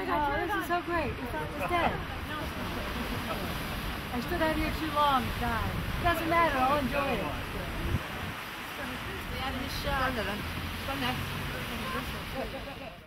my God, this is so great. It's dead. I stood out here too long, it died. Doesn't matter, I'll enjoy it. Stay out of his shot.